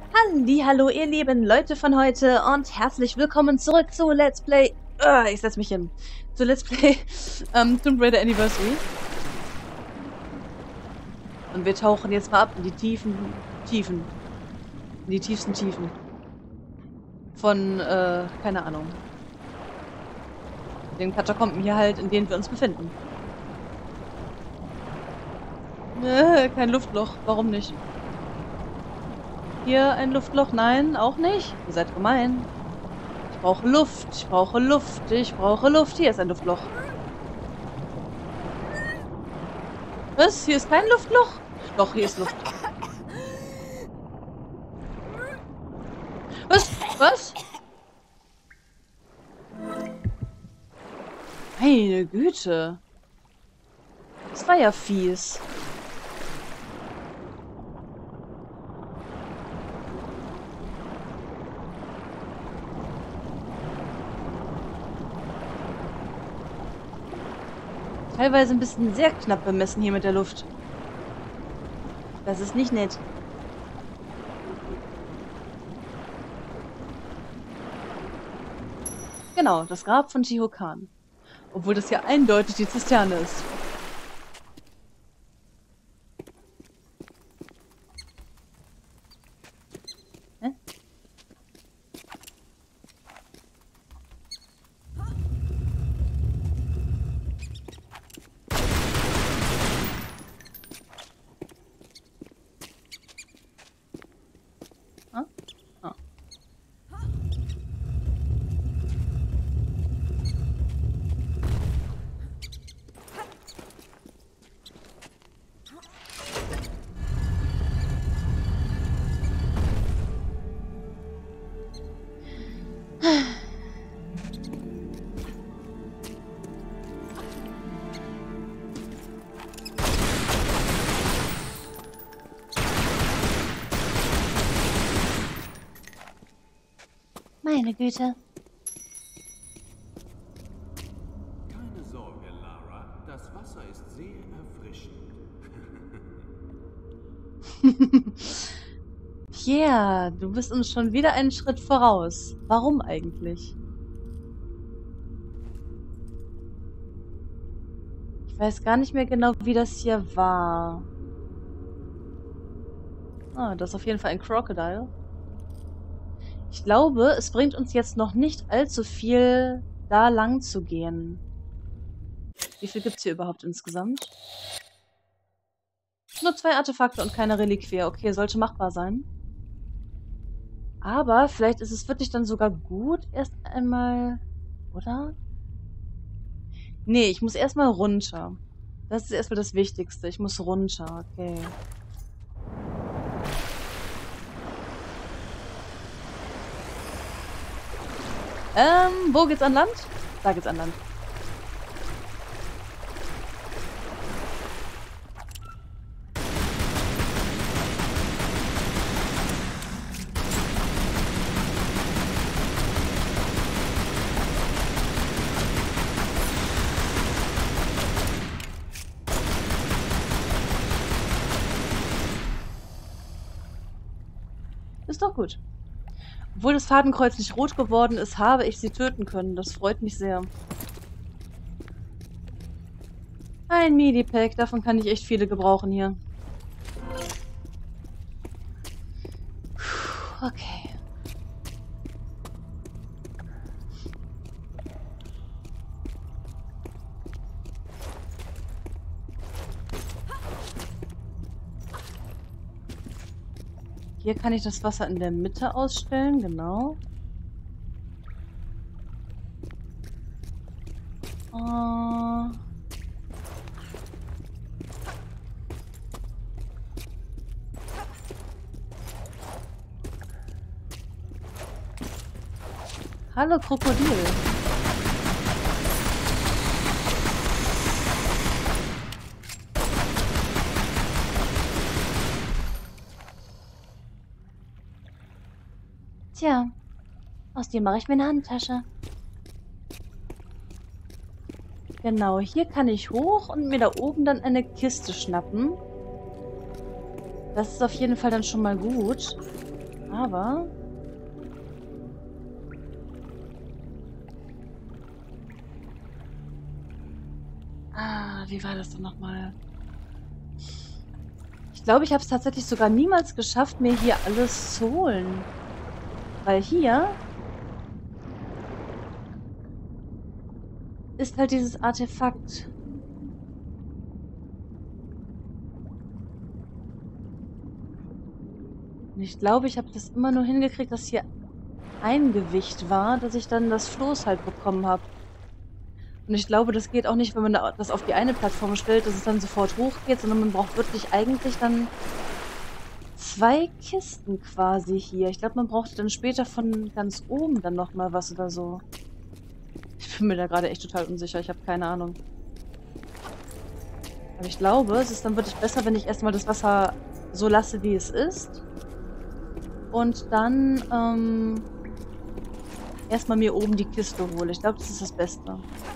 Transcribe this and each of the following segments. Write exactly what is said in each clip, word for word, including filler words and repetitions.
Hallihallo, ihr lieben Leute von heute und herzlich willkommen zurück zu Let's Play. Uh, ich setz mich hin. Zu Let's Play ähm, Tomb Raider Anniversary. Und wir tauchen jetzt mal ab in die tiefen Tiefen. In die tiefsten Tiefen. Von, äh, keine Ahnung. Den Katakomben hier halt, in denen wir uns befinden. Äh, kein Luftloch. Warum nicht? Hier ein Luftloch? Nein, auch nicht. Ihr seid gemein. Ich brauche Luft. Ich brauche Luft. Ich brauche Luft. Hier ist ein Luftloch. Was? Hier ist kein Luftloch? Doch, hier ist Luft. Was? Was? Meine Güte. Das war ja fies. Teilweise ein bisschen sehr knapp bemessen hier mit der Luft. Das ist nicht nett. Genau, das Grab von Teotihuacan. Obwohl das ja eindeutig die Zisterne ist. Hä? Ah? Ah. Meine Güte. Keine Sorge, Lara. Das Wasser ist sehr erfrischend. Pierre, du bist uns schon wieder einen Schritt voraus. Warum eigentlich? Ich weiß gar nicht mehr genau, wie das hier war. Ah, das ist auf jeden Fall ein Crocodile. Ich glaube, es bringt uns jetzt noch nicht allzu viel, da lang zu gehen. Wie viel gibt es hier überhaupt insgesamt? Nur zwei Artefakte und keine Reliquie. Okay, sollte machbar sein. Aber vielleicht ist es wirklich dann sogar gut, erst einmal... Oder? Nee, ich muss erstmal runter. Das ist erstmal das Wichtigste. Ich muss runter. Okay. Ähm, wo geht's an Land? Da geht's an Land. Ist doch gut. Obwohl das Fadenkreuz nicht rot geworden ist, habe ich sie töten können. Das freut mich sehr. Ein Medipack, davon kann ich echt viele gebrauchen hier. Puh, okay. Hier kann ich das Wasser in der Mitte ausstellen, genau. Uh. Hallo Krokodil. Tja, aus dir mache ich mir eine Handtasche. Genau, hier kann ich hoch und mir da oben dann eine Kiste schnappen. Das ist auf jeden Fall dann schon mal gut. Aber... Ah, wie war das denn nochmal? Ich glaube, ich habe es tatsächlich sogar niemals geschafft, mir hier alles zu holen. Weil hier ist halt dieses Artefakt. Und ich glaube, ich habe das immer nur hingekriegt, dass hier ein Gewicht war, dass ich dann das Floß halt bekommen habe. Und ich glaube, das geht auch nicht, wenn man das auf die eine Plattform stellt, dass es dann sofort hochgeht, sondern man braucht wirklich eigentlich dann zwei Kisten quasi hier. Ich glaube, man braucht dann später von ganz oben dann nochmal was oder so. Ich bin mir da gerade echt total unsicher. Ich habe keine Ahnung. Aber ich glaube, es ist dann wirklich besser, wenn ich erstmal das Wasser so lasse, wie es ist. Und dann ähm, erstmal mir oben die Kiste hole. Ich glaube, das ist das Beste.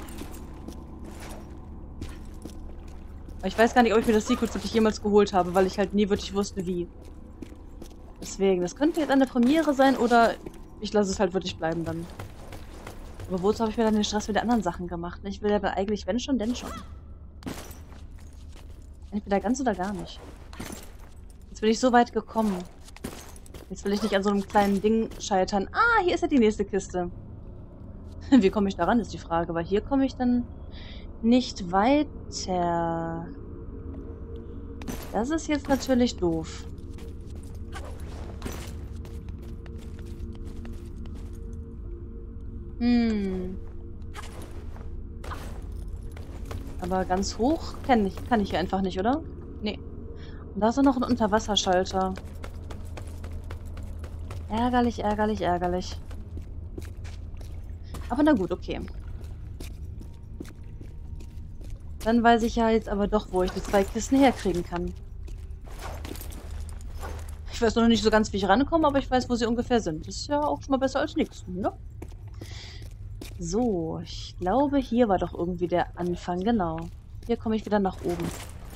Aber ich weiß gar nicht, ob ich mir das Secret wirklich jemals geholt habe, weil ich halt nie wirklich wusste, wie. Deswegen, das könnte jetzt eine Premiere sein oder ich lasse es halt wirklich bleiben dann. Aber wozu habe ich mir dann den Stress mit den anderen Sachen gemacht? Ich will ja eigentlich, wenn schon, denn schon. Entweder ganz oder gar nicht. Jetzt bin ich so weit gekommen. Jetzt will ich nicht an so einem kleinen Ding scheitern. Ah, hier ist ja die nächste Kiste. Wie komme ich daran, ist die Frage. Weil hier komme ich dann nicht weiter. Das ist jetzt natürlich doof. Hm. Aber ganz hoch kann ich, kann ich hier einfach nicht, oder? Nee. Und da ist auch noch ein Unterwasserschalter. Ärgerlich, ärgerlich, ärgerlich. Aber na gut, okay. Dann weiß ich ja jetzt aber doch, wo ich die zwei Kisten herkriegen kann. Ich weiß noch nicht so ganz, wie ich rankomme, aber ich weiß, wo sie ungefähr sind. Das ist ja auch schon mal besser als nichts, ne? So, ich glaube, hier war doch irgendwie der Anfang, genau. Hier komme ich wieder nach oben.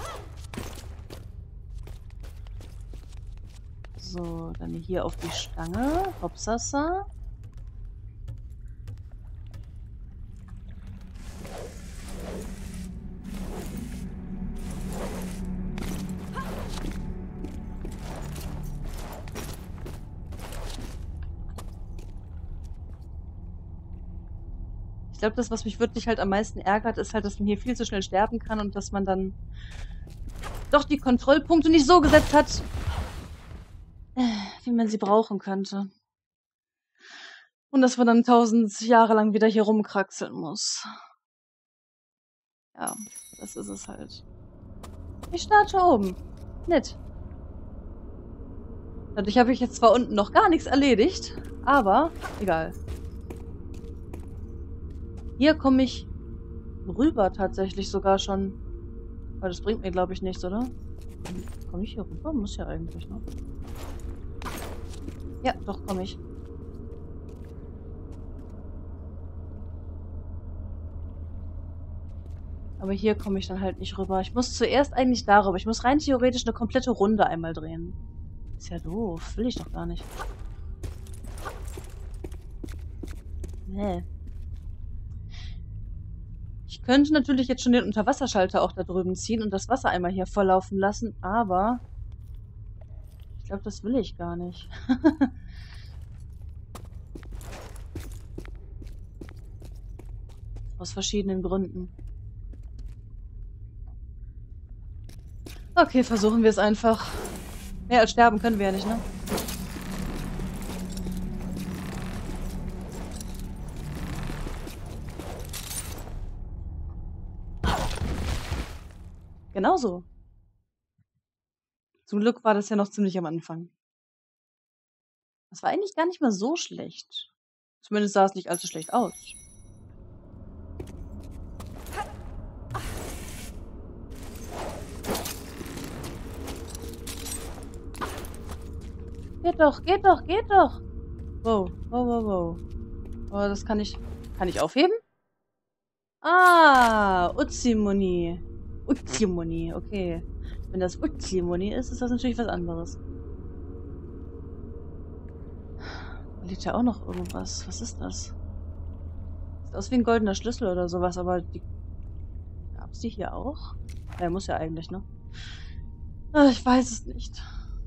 So, dann hier auf die Stange. Hopsasa. Ich glaube, das, was mich wirklich halt am meisten ärgert, ist halt, dass man hier viel zu schnell sterben kann und dass man dann doch die Kontrollpunkte nicht so gesetzt hat, wie man sie brauchen könnte. Und dass man dann tausend Jahre lang wieder hier rumkraxeln muss. Ja, das ist es halt. Ich starte oben. Nett. Dadurch habe ich jetzt zwar unten noch gar nichts erledigt, aber egal. Hier komme ich rüber tatsächlich sogar schon. Weil das bringt mir, glaube ich, nichts, oder? Komme ich hier rüber? Muss ja eigentlich, ne? Ja, doch, komme ich. Aber hier komme ich dann halt nicht rüber. Ich muss zuerst eigentlich darüber. Ich muss rein theoretisch eine komplette Runde einmal drehen. Ist ja doof. Will ich doch gar nicht. Nee. Ich könnte natürlich jetzt schon den Unterwasserschalter auch da drüben ziehen und das Wasser einmal hier volllaufen lassen, aber ich glaube, das will ich gar nicht. Aus verschiedenen Gründen. Okay, versuchen wir es einfach. Mehr als sterben können wir ja nicht, ne? Genauso. Zum Glück war das ja noch ziemlich am Anfang. Das war eigentlich gar nicht mal so schlecht. Zumindest sah es nicht allzu schlecht aus. Geht doch, geht doch, geht doch. Wow, wow, wow, wow. Oh, das kann ich... Kann ich aufheben? Ah, Uzimoni. Uzimoni, okay. Wenn das Uzimoni ist, ist das natürlich was anderes. liegt ja auch noch irgendwas. Was ist das? Sieht aus wie ein goldener Schlüssel oder sowas, aber die... Gab es die hier auch? Ja, muss ja eigentlich, ne? Ah, ich weiß es nicht.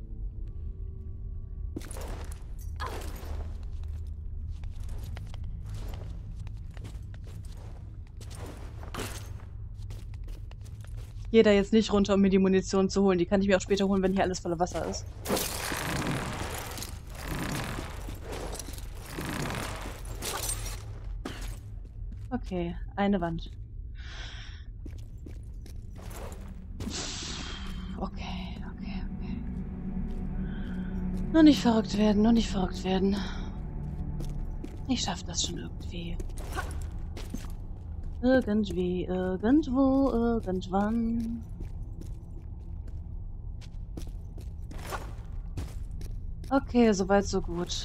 Ich gehe da jetzt nicht runter, um mir die Munition zu holen. Die kann ich mir auch später holen, wenn hier alles voller Wasser ist. Okay, eine Wand. Okay, okay, okay. Nur nicht verrückt werden, nur nicht verrückt werden. Ich schaff das schon irgendwie. Irgendwie, irgendwo, irgendwann. Okay, soweit, so gut.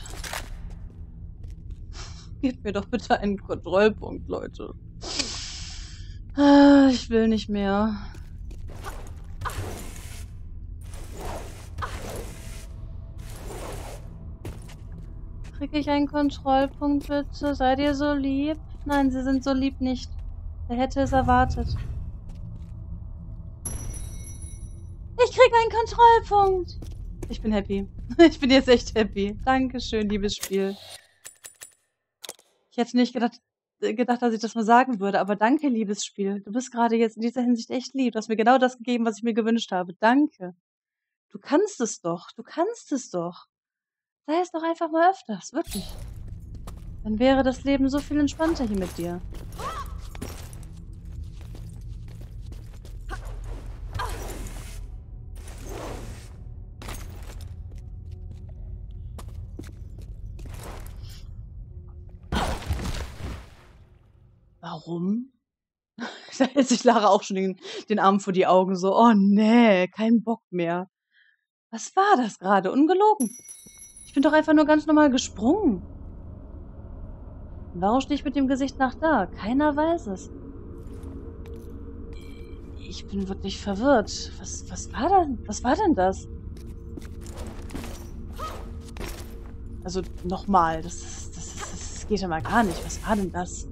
Gebt mir doch bitte einen Kontrollpunkt, Leute. Ah, ich will nicht mehr. Kriege ich einen Kontrollpunkt, bitte? Seid ihr so lieb? Nein, sie sind so lieb nicht. Wer hätte es erwartet? Ich krieg einen Kontrollpunkt! Ich bin happy. Ich bin jetzt echt happy. Dankeschön, liebes Spiel. Ich hätte nicht gedacht, gedacht, dass ich das mal sagen würde, aber danke, liebes Spiel. Du bist gerade jetzt in dieser Hinsicht echt lieb. Du hast mir genau das gegeben, was ich mir gewünscht habe. Danke. Du kannst es doch. Du kannst es doch. Sei es doch einfach mal öfters. Wirklich. Dann wäre das Leben so viel entspannter hier mit dir. Warum? Da hält sich Lara auch schon den, den Arm vor die Augen so. Oh nee, kein Bock mehr. Was war das gerade? Ungelogen. Ich bin doch einfach nur ganz normal gesprungen. Warum stehe ich mit dem Gesicht nach da? Keiner weiß es. Ich bin wirklich verwirrt. Was, was war denn? Was war denn das? Also nochmal, das, das, das, das geht ja mal gar nicht. Was war denn das?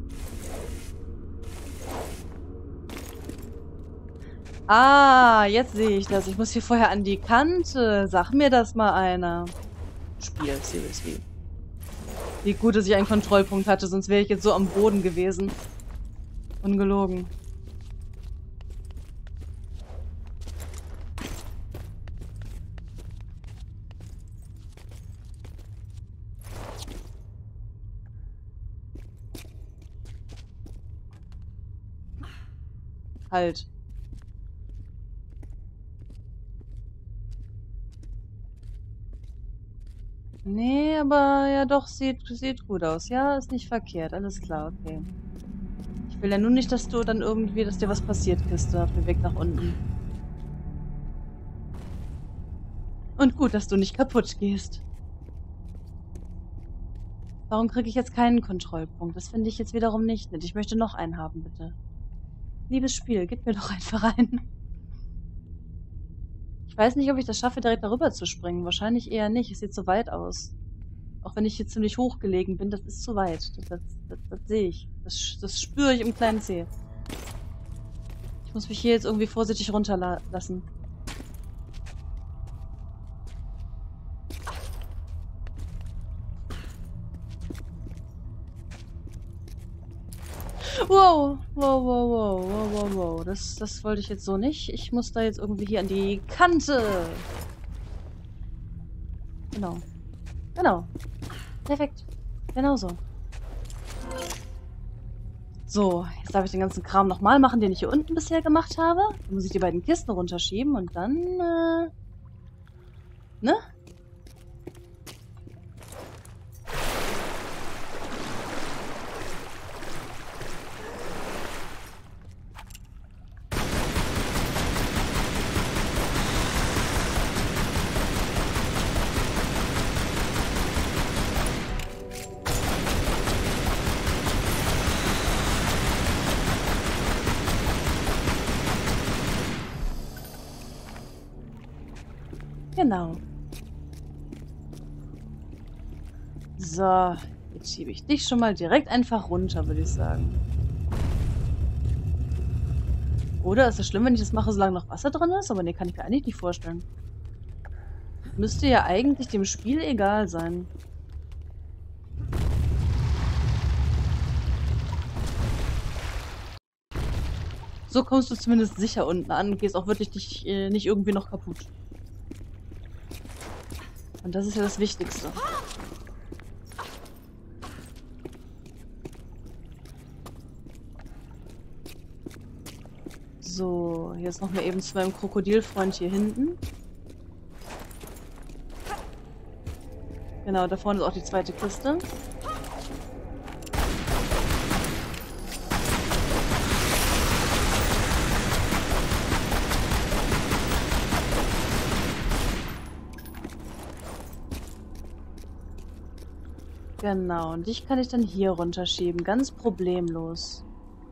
Ah, jetzt sehe ich das. Ich muss hier vorher an die Kante. Sag mir das mal einer. Spiel, seriously. Wie gut, dass ich einen Kontrollpunkt hatte, sonst wäre ich jetzt so am Boden gewesen. Ungelogen. Halt. Nee, aber ja doch, sieht, sieht gut aus. Ja, ist nicht verkehrt. Alles klar, okay. Ich will ja nur nicht, dass du dann irgendwie, dass dir was passiert, Kiste, auf dem Weg nach unten. Und gut, dass du nicht kaputt gehst. Warum kriege ich jetzt keinen Kontrollpunkt? Das finde ich jetzt wiederum nicht nett. Ich möchte noch einen haben, bitte. Liebes Spiel, gib mir doch einfach einen. Ich weiß nicht, ob ich das schaffe, direkt darüber zu springen. Wahrscheinlich eher nicht. Es sieht zu weit aus. Auch wenn ich hier ziemlich hoch gelegen bin, das ist zu weit. Das, das, das, das sehe ich. Das, das spüre ich im kleinen Zeh. Ich muss mich hier jetzt irgendwie vorsichtig runterlassen. Wow, wow, wow, wow, wow, wow, wow. Das, das wollte ich jetzt so nicht. Ich muss da jetzt irgendwie hier an die Kante. Genau. Genau. Perfekt. Genau so. So, jetzt darf ich den ganzen Kram nochmal machen, den ich hier unten bisher gemacht habe. Dann muss ich die beiden Kisten runterschieben und dann, äh, ne? Genau. So, jetzt schiebe ich dich schon mal direkt einfach runter, würde ich sagen. Oder ist es schlimm, wenn ich das mache, solange noch Wasser drin ist? Aber nee, kann ich mir eigentlich nicht vorstellen. Müsste ja eigentlich dem Spiel egal sein. So kommst du zumindest sicher unten an und gehst auch wirklich nicht, äh, nicht irgendwie noch kaputt. Und das ist ja das Wichtigste. So, jetzt noch mal eben zu meinem Krokodilfreund hier hinten. Genau, da vorne ist auch die zweite Kiste. Genau, und dich kann ich dann hier runterschieben. Ganz problemlos.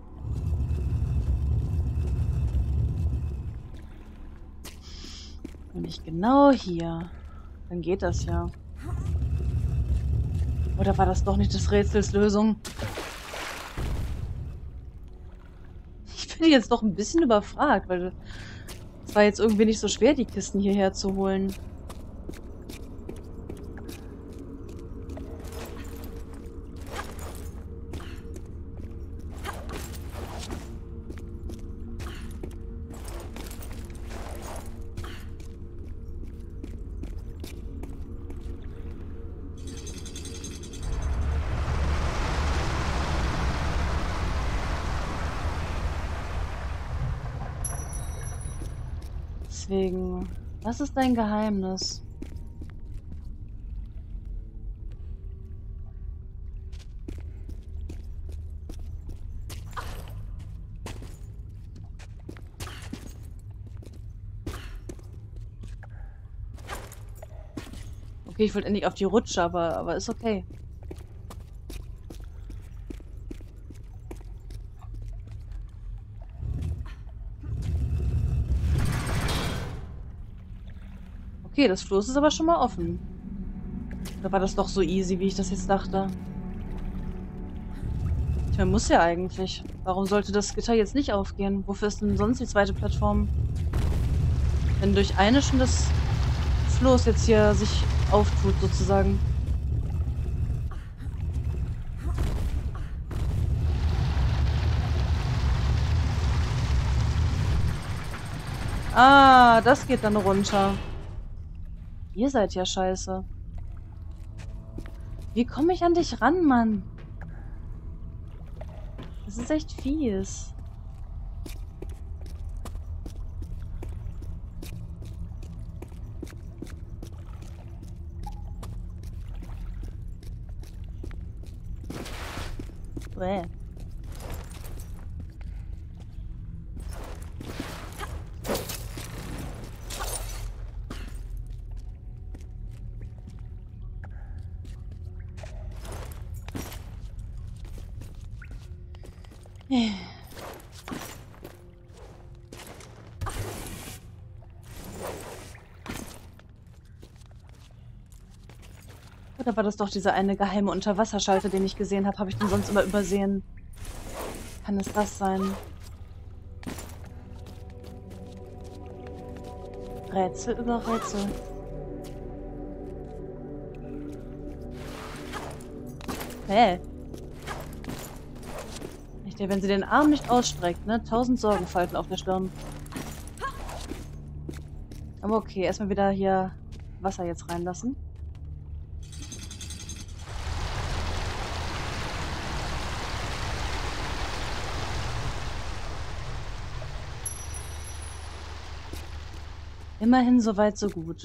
Und ich genau hier. Dann geht das ja. Oder war das doch nicht des Rätsels Lösung? Ich bin jetzt doch ein bisschen überfragt, weil es war jetzt irgendwie nicht so schwer, die Kisten hierher zu holen. Deswegen, was ist dein Geheimnis? Okay, ich wollte endlich auf die Rutsche, aber, aber ist okay. Okay, das Floß ist aber schon mal offen. Oder war das doch so easy, wie ich das jetzt dachte? Ich meine, muss ja eigentlich. Warum sollte das Gitter jetzt nicht aufgehen? Wofür ist denn sonst die zweite Plattform? Wenn durch eine schon das Floß jetzt hier sich auftut, sozusagen. Ah, das geht dann runter. Ihr seid ja scheiße. Wie komme ich an dich ran, Mann? Das ist echt fies. Bäh. Oder war das doch dieser eine geheime Unterwasserschalter, den ich gesehen habe? Habe ich den sonst immer übersehen? Kann es das sein? Rätsel über Rätsel. Hä? Nicht, wenn sie den Arm nicht ausstreckt, ne? Tausend Sorgenfalten auf der Stirn. Aber okay, erstmal wieder hier Wasser jetzt reinlassen. Immerhin so weit, so gut.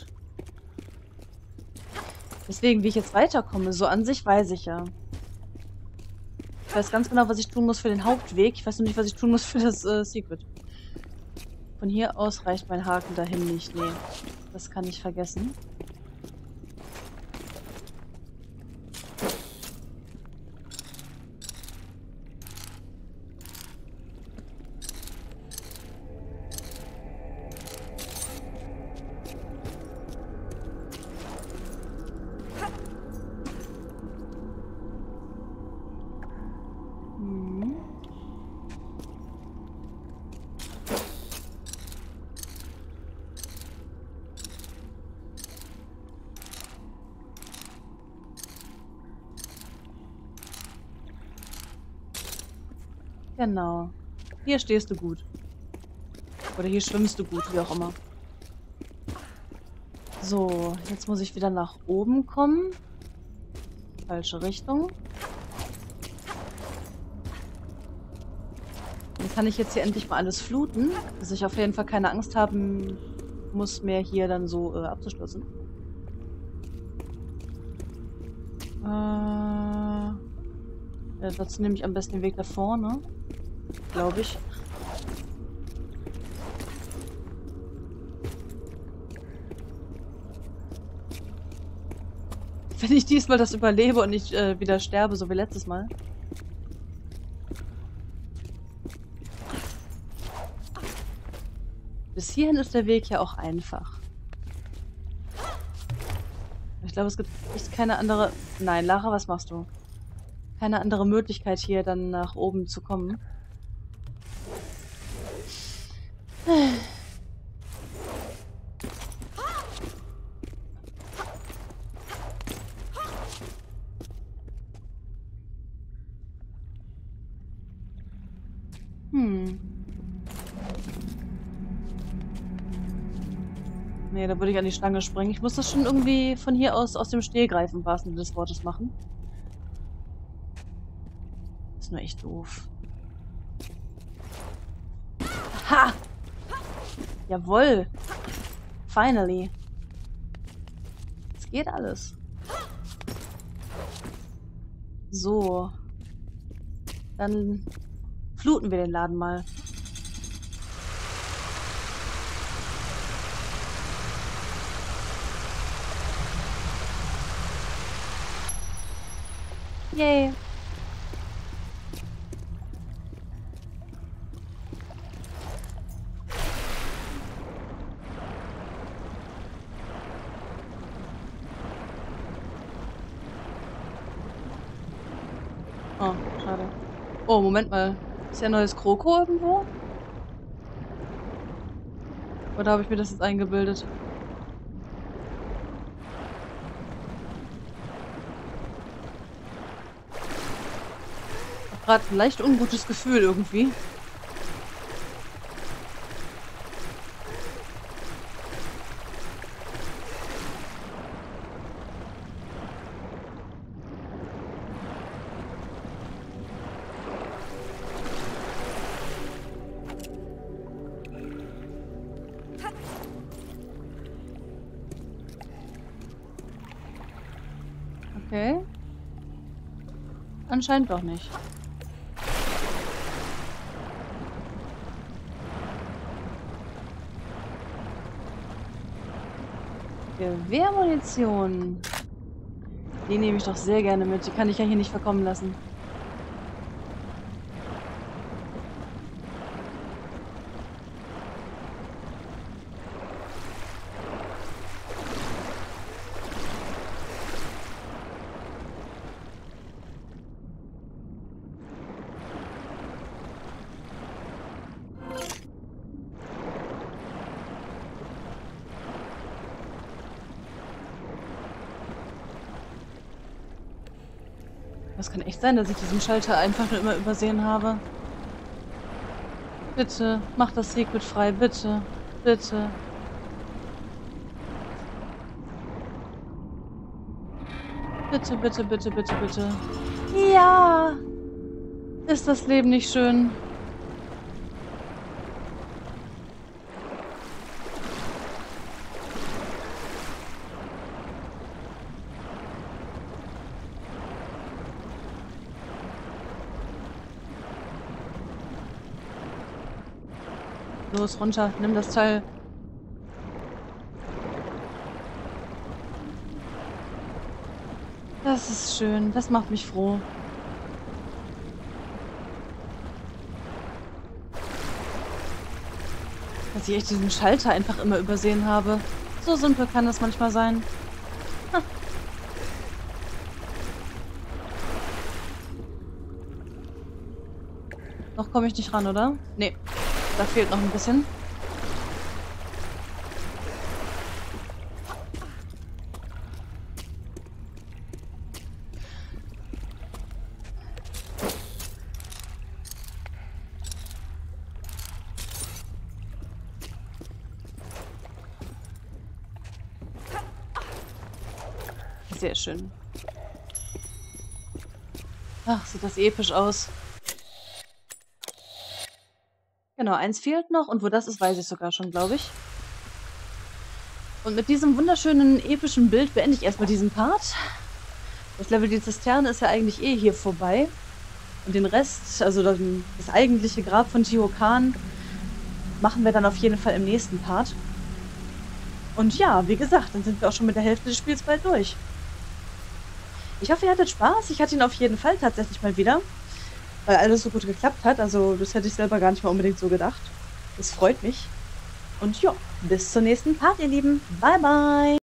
Deswegen, wie ich jetzt weiterkomme, so an sich weiß ich ja. Ich weiß ganz genau, was ich tun muss für den Hauptweg. Ich weiß nur nicht, was ich tun muss für das äh, Secret. Von hier aus reicht mein Haken dahin nicht. Nee, das kann ich vergessen. Genau. Hier stehst du gut. Oder hier schwimmst du gut, wie auch immer. So, jetzt muss ich wieder nach oben kommen. Falsche Richtung. Dann kann ich jetzt hier endlich mal alles fluten, dass ich auf jeden Fall keine Angst haben muss, mehr hier dann so äh, abzustürzen. Äh, ja, dazu nehme ich am besten den Weg da vorne. Glaube ich. Wenn ich diesmal das überlebe und nicht äh, wieder sterbe, so wie letztes Mal. Bis hierhin ist der Weg ja auch einfach. Ich glaube, es gibt echt keine andere... Nein, Lara, was machst du? Keine andere Möglichkeit, hier dann nach oben zu kommen. Hm. Nee, da würde ich an die Schlange springen. Ich muss das schon irgendwie von hier aus aus dem Stehgreif im wahrsten Sinne des Wortes machen. Ist nur echt doof. Ha! Jawohl! Finally! Es geht alles. So. Dann fluten wir den Laden mal. Yay! Oh, schade. Oh, Moment mal. Ist ja ein neues Kroko irgendwo? Oder habe ich mir das jetzt eingebildet? Gerade ein leicht ungutes Gefühl irgendwie. Okay. Anscheinend doch nicht. Gewehrmunition. Die nehme ich doch sehr gerne mit. Die kann ich ja hier nicht verkommen lassen. Das kann echt sein, dass ich diesen Schalter einfach nur immer übersehen habe. Bitte, mach das Secret frei, bitte. Bitte. Bitte, bitte, bitte, bitte, bitte. Ja! Ist das Leben nicht schön? Los, runter, nimm das Teil. Das ist schön, das macht mich froh. Dass ich echt diesen Schalter einfach immer übersehen habe. So simpel kann das manchmal sein. Ha. Noch komme ich nicht ran, oder? Nee. Da fehlt noch ein bisschen. Sehr schön. Ach, sieht das episch aus. Genau, eins fehlt noch und wo das ist, weiß ich sogar schon, glaube ich. Und mit diesem wunderschönen, epischen Bild beende ich erstmal diesen Part. Das Level die Zisterne ist ja eigentlich eh hier vorbei. Und den Rest, also das, das eigentliche Grab von Teokan, machen wir dann auf jeden Fall im nächsten Part. Und ja, wie gesagt, dann sind wir auch schon mit der Hälfte des Spiels bald durch. Ich hoffe, ihr hattet Spaß. Ich hatte ihn auf jeden Fall tatsächlich mal wieder, weil alles so gut geklappt hat. Also das hätte ich selber gar nicht mal unbedingt so gedacht. Das freut mich. Und ja, bis zum nächsten Part, ihr Lieben. Bye, bye.